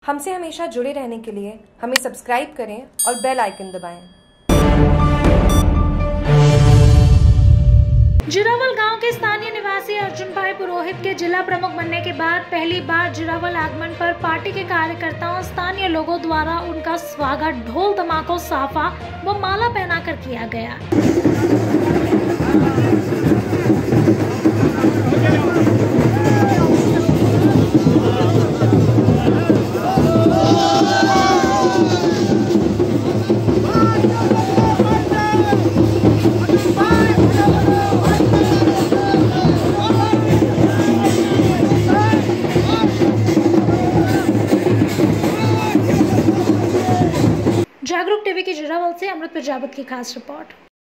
हमसे हमेशा जुड़े रहने के लिए हमें सब्सक्राइब करें और बेल आइकन दबाएं। जिरावल गांव के स्थानीय निवासी अर्जुन भाई पुरोहित के जिला प्रमुख बनने के बाद पहली बार जिरावल आगमन पर पार्टी के कार्यकर्ताओं और स्थानीय लोगों द्वारा उनका स्वागत ढोल धमाकों, साफा व माला पहनाकर किया गया। जागरूक टीवी की जिरावल से अमृत प्रजापत की खास रिपोर्ट।